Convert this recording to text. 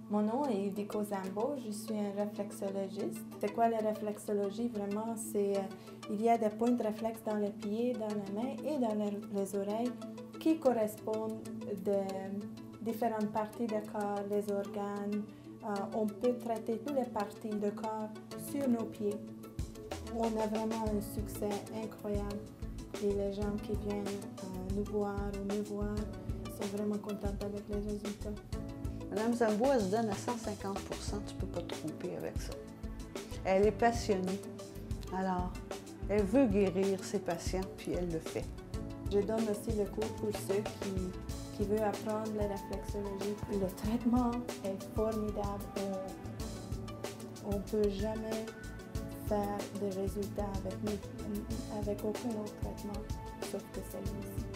Mon nom est Ildiko Zambo, je suis un réflexologiste. C'est quoi la réflexologie? Vraiment, il y a des points de réflexe dans les pieds, dans la main et dans les oreilles qui correspondent de différentes parties du corps, les organes. On peut traiter toutes les parties du corps sur nos pieds. On a vraiment un succès incroyable et les gens qui viennent nous voir ou me voir sont vraiment contents avec les résultats. Madame Zambo, elle se donne à 150 %, tu ne peux pas te tromper avec ça. Elle est passionnée. Alors, elle veut guérir ses patients, puis elle le fait. Je donne aussi le cours pour ceux qui veulent apprendre la réflexologie. Le traitement est formidable. On ne peut jamais faire des résultats avec aucun autre traitement, sauf que celui-ci.